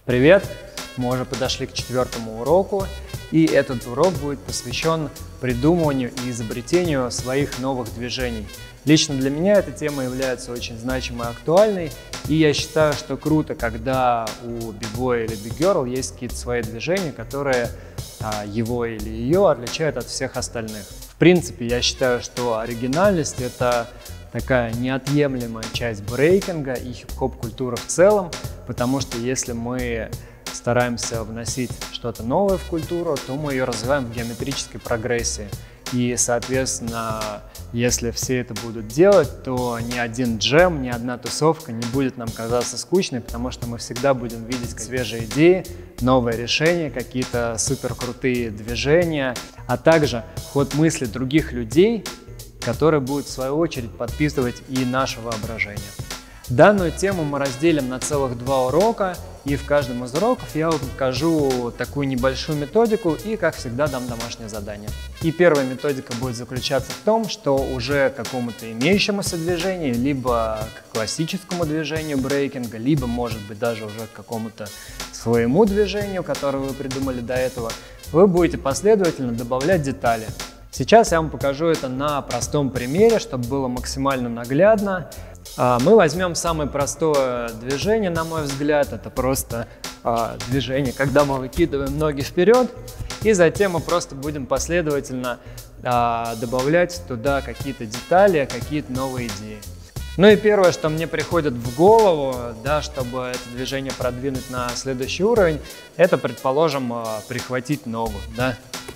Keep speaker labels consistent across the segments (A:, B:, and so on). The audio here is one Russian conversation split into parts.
A: Привет! Мы уже подошли к 4-му уроку, и этот урок будет посвящен придумыванию и изобретению своих новых движений. Лично для меня эта тема является очень значимой и актуальной, и я считаю, что круто, когда у бигбоя или биггерл есть какие-то свои движения, которые его или ее отличают от всех остальных. В принципе, я считаю, что оригинальность – это такая неотъемлемая часть брейкинга и хип-хоп культуры в целом, потому что если мы стараемся вносить что-то новое в культуру, то мы ее развиваем в геометрической прогрессии. И, соответственно, если все это будут делать, то ни один джем, ни одна тусовка не будет нам казаться скучной, потому что мы всегда будем видеть свежие идеи, новые решения, какие-то суперкрутые движения, а также ход мысли других людей, которые будут в свою очередь подписывать и наше воображение. Данную тему мы разделим на целых 2 урока, и в каждом из уроков я вам покажу такую небольшую методику и, как всегда, дам домашнее задание. И первая методика будет заключаться в том, что уже к какому-то имеющемуся движению, либо к классическому движению брейкинга, либо, может быть, даже уже к какому-то своему движению, которое вы придумали до этого, вы будете последовательно добавлять детали. Сейчас я вам покажу это на простом примере, чтобы было максимально наглядно. Мы возьмем самое простое движение, на мой взгляд, это просто движение, когда мы выкидываем ноги вперед, и затем мы просто будем последовательно добавлять туда какие-то детали, какие-то новые идеи. Ну и первое, что мне приходит в голову, да, чтобы это движение продвинуть на следующий уровень, это, предположим, прихватить ногу, да?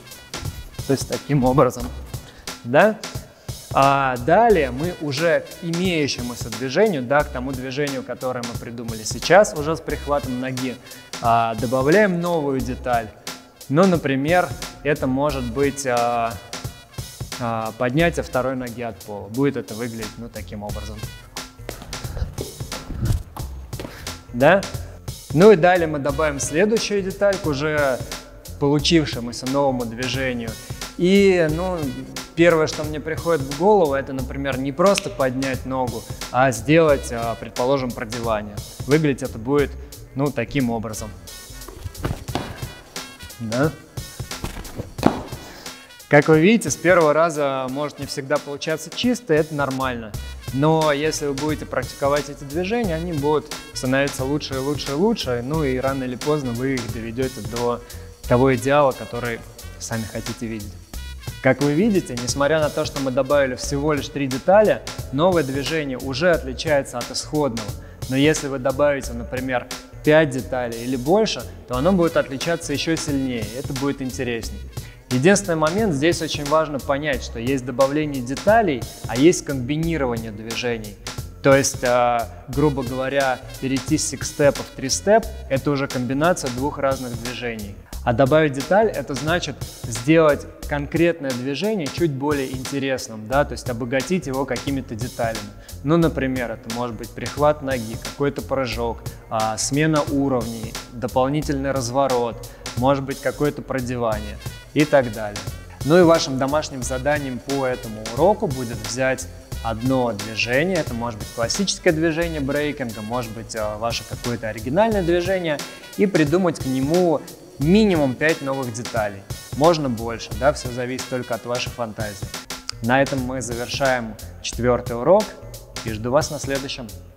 A: То есть таким образом, да? А далее мы уже к имеющемуся движению, да, к тому движению, которое мы придумали сейчас, уже с прихватом ноги, добавляем новую деталь. Ну, например, это может быть поднятие второй ноги от пола. Будет это выглядеть, ну, таким образом. Да? Ну и далее мы добавим следующую деталь к уже получившемуся новому движению. И, ну, первое, что мне приходит в голову, это, например, не просто поднять ногу, а сделать, предположим, продевание. Выглядеть это будет, ну, таким образом. Да? Как вы видите, с первого раза может не всегда получаться чисто, это нормально. Но если вы будете практиковать эти движения, они будут становиться лучше и лучше и лучше, ну и рано или поздно вы их доведете до того идеала, который сами хотите видеть. Как вы видите, несмотря на то, что мы добавили всего лишь 3 детали, новое движение уже отличается от исходного. Но если вы добавите, например, 5 деталей или больше, то оно будет отличаться еще сильнее, это будет интереснее. Единственный момент, здесь очень важно понять, что есть добавление деталей, а есть комбинирование движений. То есть, грубо говоря, перейти с сикстепа в тристеп – это уже комбинация 2 разных движений. А добавить деталь – это значит сделать конкретное движение чуть более интересным, да, то есть обогатить его какими-то деталями. Ну, например, это может быть прихват ноги, какой-то прыжок, смена уровней, дополнительный разворот, может быть какое-то продевание и так далее. Ну и вашим домашним заданием по этому уроку будет взять одно движение, это может быть классическое движение брейкинга, может быть ваше какое-то оригинальное движение, и придумать к нему минимум 5 новых деталей. Можно больше, да, все зависит только от вашей фантазии. На этом мы завершаем 4-й урок и жду вас на следующем.